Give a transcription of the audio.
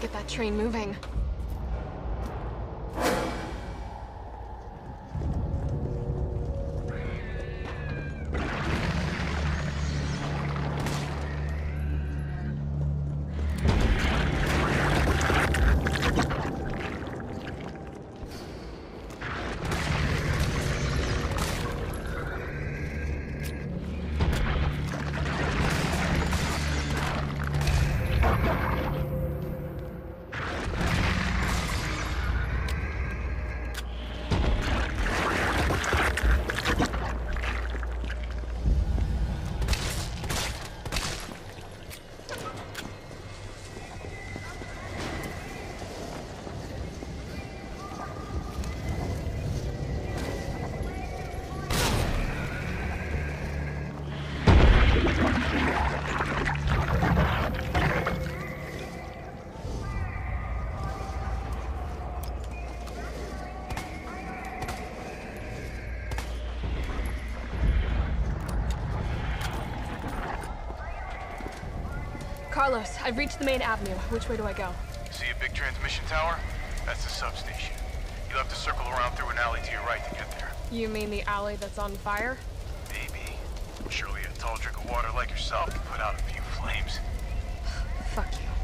get that train moving. Carlos, I've reached the main avenue. Which way do I go? See a big transmission tower? That's the substation. You'll have to circle around through an alley to your right to get there. You mean the alley that's on fire? Maybe. Surely a tall drink of water like yourself can put out a few flames. Fuck you.